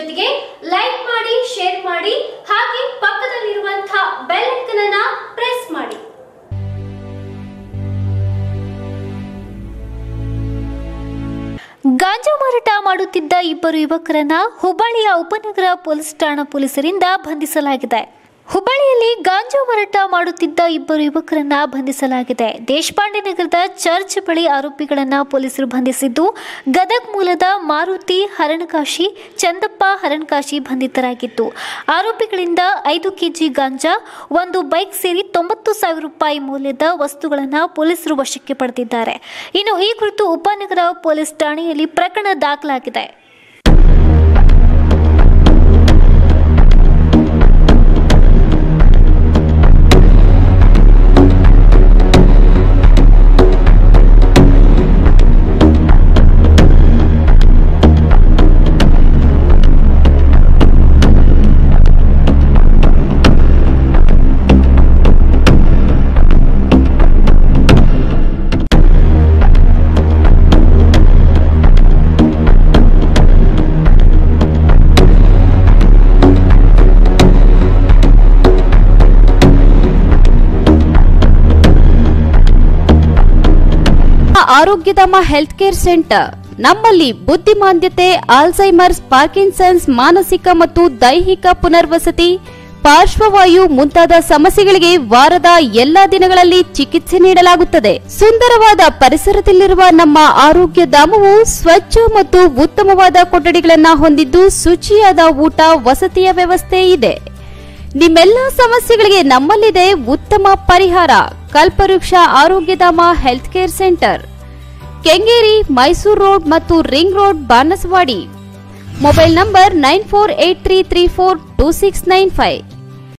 ಜೊತೆಗೆ ಲೈಕ್ ಮಾಡಿ, ಶೇರ್ ಮಾಡಿ, ಹಾಗೆ ಪಕ್ಕದಲ್ಲಿರುವಂತಹ ಬೆಲ್ ಐಕಾನ್ ಅನ್ನು ಪ್ರೆಸ್ ಮಾಡಿ. ಗಾಂಜಾ ಮಾರಾಟ ಮಾಡುತ್ತಿದ್ದ ಇಬ್ಬರು ಯುವಕರನ್ನ ಹುಬ್ಬಳ್ಳಿಯ ಉಪನಗರ ಪೊಲೀಸ್ ಠಾಣಾ ಪೊಲೀಸರಿಂದ ಬಂಧಿಸಲಾಗಿದೆ. ಹುಬ್ಬಳ್ಳಿಯಲ್ಲಿ ಗಾಂಜಾ ಮಾರಾಟ ಮಾಡುತ್ತಿದ್ದ ಇಬ್ಬರು ಯುವಕರನ್ನ ಬಂಧಿಸಲಾಗಿದೆ. ದೇಶಪಾಂಡೆ ನಗರದ ಚರ್ಚ್ ಬಳಿ ಆರೋಪಿಗಳನ್ನ ಪೊಲೀಸರು ಬಂಧಿಸಿದ್ದು, ಗದಗ್ ಮೂಲದ ಮಾರುತಿ ಹರಣಕಾಶಿ, ಚಂದಪ್ಪ ಹರಣಕಾಶಿ ಬಂಧಿತರಾಗಿದ್ದು, ಆರೋಪಿಗಳಿಂದ 5 ಕೆಜಿ ಗಾಂಜಾ, 1 ಬೈಕ್ ಸೇರಿ 90,000 ರೂಪಾಯಿ ಮೌಲ್ಯದ ವಸ್ತುಗಳನ್ನು ಪೊಲೀಸರು ವಶಕ್ಕೆ ಪಡೆದಿದ್ದಾರೆ. ಇನ್ನು ಈ ಕುರಿತು ಉಪನಗರ ಪೊಲೀಸ್ ಠಾಣೆಯಲ್ಲಿ ಪ್ರಕರಣ ದಾಖಲಾಗಿದೆ. ಆರೋಗ್ಯಧಾಮ ಹೆಲ್ತ್ ಕೇರ್ ಸೆಂಟರ್ ನಮ್ಮಲ್ಲಿ ಬುದ್ಧಿಮಾಂದ್ಯತೆ, ಆಲ್ಝೈಮರ್ಸ್, ಪಾರ್ಕಿನ್ಸನ್ಸ್, ಮಾನಸಿಕ ಮತ್ತು ದೈಹಿಕ ಪುನರ್ವಸತಿ, ಪಾರ್ಶ್ವವಾಯು ಮುಂತಾದ ಸಮಸ್ಯೆಗಳಿಗೆ ವಾರದ ಎಲ್ಲಾ ದಿನಗಳಲ್ಲಿ ಚಿಕಿತ್ಸೆ ನೀಡಲಾಗುತ್ತದೆ. ಸುಂದರವಾದ ಪರಿಸರದಲ್ಲಿರುವ ನಮ್ಮ ಆರೋಗ್ಯಧಾಮವು ಸ್ವಚ್ಛ ಮತ್ತು ಉತ್ತಮವಾದ ಕೊಠಡಿಗಳನ್ನು ಹೊಂದಿದ್ದು, ಶುಚಿಯಾದ ಊಟ, ವಸತಿಯ ವ್ಯವಸ್ಥೆ ಇದೆ. ನಿಮ್ಮೆಲ್ಲ ಸಮಸ್ಯೆಗಳಿಗೆ ನಮ್ಮಲ್ಲಿದೆ ಉತ್ತಮ ಪರಿಹಾರ. Kalpavriksha Arogyadhama health care centre, Kengeri, Mysore road ಮತ್ತು ring road, Banasawadi. Mobile number 9483342695.